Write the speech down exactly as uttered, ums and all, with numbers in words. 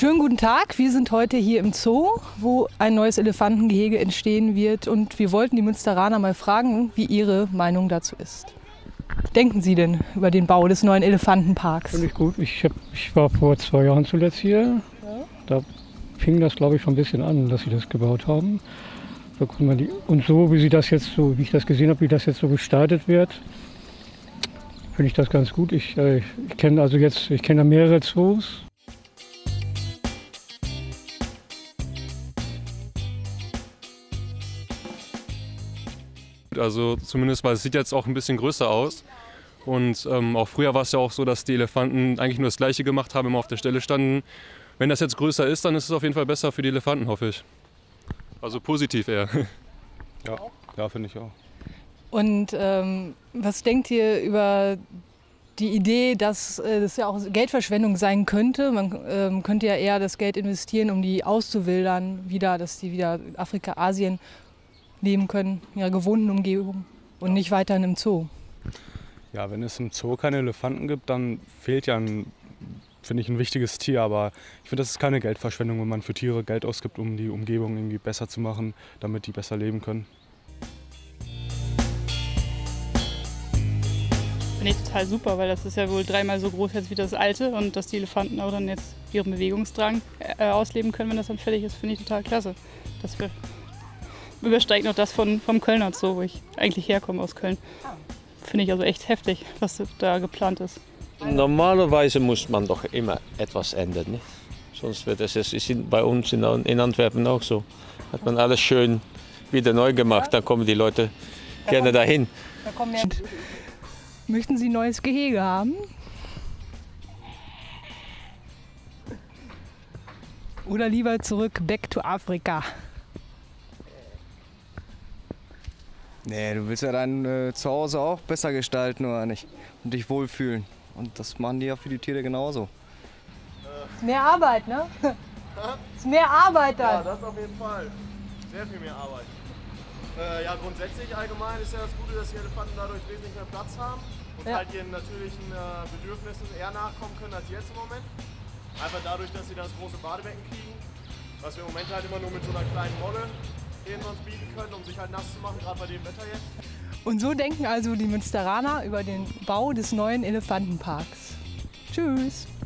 Schönen guten Tag, wir sind heute hier im Zoo, wo ein neues Elefantengehege entstehen wird und wir wollten die Münsteraner mal fragen, wie ihre Meinung dazu ist. Was denken Sie denn über den Bau des neuen Elefantenparks? Finde ich gut. Ich, hab, ich war vor zwei Jahren zuletzt hier. Ja. Da fing das, glaube ich, schon ein bisschen an, dass sie das gebaut haben. Da konnte man die, und so, wie sie das jetzt so, wie ich das gesehen habe, wie das jetzt so gestaltet wird, finde ich das ganz gut. Ich, äh, ich kenne also jetzt, ich kenne mehrere Zoos. Also zumindest, weil es sieht jetzt auch ein bisschen größer aus. Und ähm, auch früher war es ja auch so, dass die Elefanten eigentlich nur das Gleiche gemacht haben, immer auf der Stelle standen. Wenn das jetzt größer ist, dann ist es auf jeden Fall besser für die Elefanten, hoffe ich. Also positiv eher. Ja, ja, finde ich auch. Und ähm, was denkt ihr über die Idee, dass äh, das ja auch Geldverschwendung sein könnte? Man ähm, könnte ja eher das Geld investieren, um die auszuwildern, wieder, dass die wieder Afrika, Asien leben können, in ihrer gewohnten Umgebung und nicht weiterhin im Zoo. Ja, wenn es im Zoo keine Elefanten gibt, dann fehlt ja, ein, finde ich, ein wichtiges Tier. Aber ich finde, das ist keine Geldverschwendung, wenn man für Tiere Geld ausgibt, um die Umgebung irgendwie besser zu machen, damit die besser leben können. Finde ich total super, weil das ist ja wohl dreimal so groß jetzt wie das alte und dass die Elefanten auch dann jetzt ihren Bewegungsdrang äh, ausleben können, wenn das dann fertig ist, finde ich total klasse. Das übersteigt noch das von, vom Kölner Zoo, wo ich eigentlich herkomme aus Köln. Finde ich also echt heftig, was da geplant ist. Normalerweise muss man doch immer etwas ändern. Nicht? Sonst wird es, es ist bei uns in, in Antwerpen auch so. Hat man alles schön wieder neu gemacht, dann kommen die Leute gerne dahin. Da kommen ja. Möchten Sie ein neues Gehege haben? Oder lieber zurück, back to Afrika? Nee, du willst ja dein äh, Zuhause auch besser gestalten, oder nicht? Und dich wohlfühlen. Und das machen die ja für die Tiere genauso. Ist mehr Arbeit, ne? Ist mehr Arbeit dann. Ja, das auf jeden Fall. Sehr viel mehr Arbeit. Äh, ja, grundsätzlich allgemein ist ja das Gute, dass die Elefanten dadurch wesentlich mehr Platz haben und ja. halt ihren natürlichen äh, Bedürfnissen eher nachkommen können als jetzt im Moment. Einfach dadurch, dass sie das große Badebecken kriegen, was wir im Moment halt immer nur mit so einer kleinen Molle den wir uns bieten können, um sich halt nass zu machen, gerade bei dem Wetter jetzt. Und so denken also die Münsteraner über den Bau des neuen Elefantenparks. Tschüss!